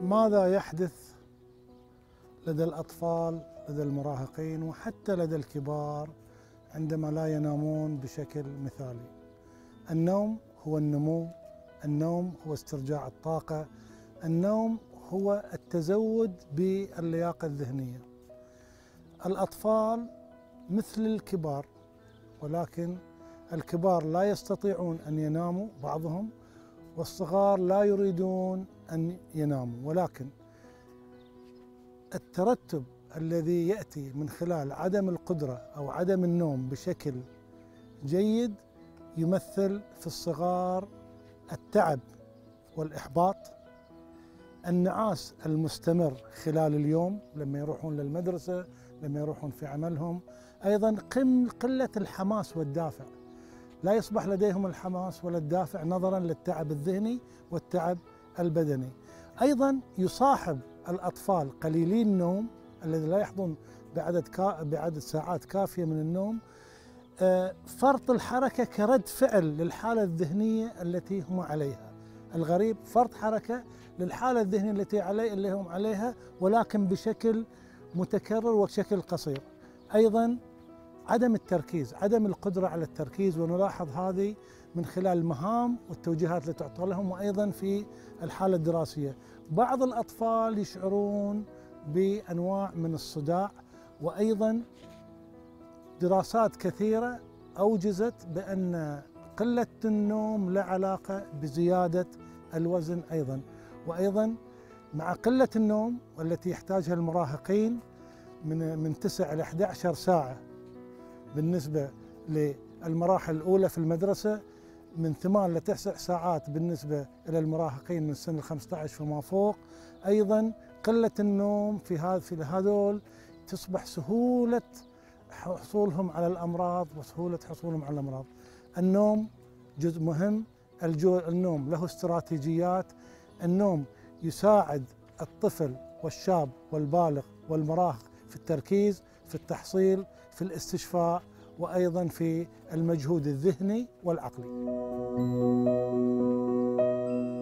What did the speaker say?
ماذا يحدث لدى الأطفال، لدى المراهقين، وحتى لدى الكبار عندما لا ينامون بشكل مثالي؟ النوم هو النمو، النوم هو استرجاع الطاقة، النوم هو التزود باللياقة الذهنية. الأطفال مثل الكبار، ولكن الكبار لا يستطيعون أن يناموا بعضهم، والصغار لا يريدون أن يناموا، ولكن الترتب الذي يأتي من خلال عدم القدرة أو عدم النوم بشكل جيد يمثل في الصغار التعب والإحباط، النعاس المستمر خلال اليوم لما يروحون للمدرسة، لما يروحون في عملهم، أيضا قلة الحماس والدافع، لا يصبح لديهم الحماس ولا الدافع نظرا للتعب الذهني والتعب البدني. أيضا يصاحب الأطفال قليلي النوم الذي لا يحظون بعدد ساعات كافية من النوم فرط الحركة كرد فعل للحالة الذهنية التي هم عليها. الغريب فرط حركة للحالة الذهنية اللي هم عليها، ولكن بشكل متكرر وبشكل قصير. أيضا عدم التركيز، عدم القدرة على التركيز، ونلاحظ هذه من خلال المهام والتوجيهات التي تعطى لهم، وأيضا في الحالة الدراسية. بعض الأطفال يشعرون بأنواع من الصداع، وأيضا دراسات كثيرة أوجزت بأن قلة النوم لا علاقة بزيادة الوزن أيضا. وأيضا مع قلة النوم والتي يحتاجها المراهقين من 9 إلى 11 ساعة بالنسبة للمراحل الأولى في المدرسة، من 8 إلى 9 ساعات بالنسبة إلى المراهقين من سن 15 فما فوق. أيضا قلة النوم في هذول تصبح سهولة حصولهم على الأمراض وسهولة حصولهم على الأمراض. النوم جزء مهم، النوم له استراتيجيات. النوم يساعد الطفل والشاب والبالغ والمراهق في التركيز، في التحصيل، في الاستشفاء، وأيضا في المجهود الذهني والعقلي.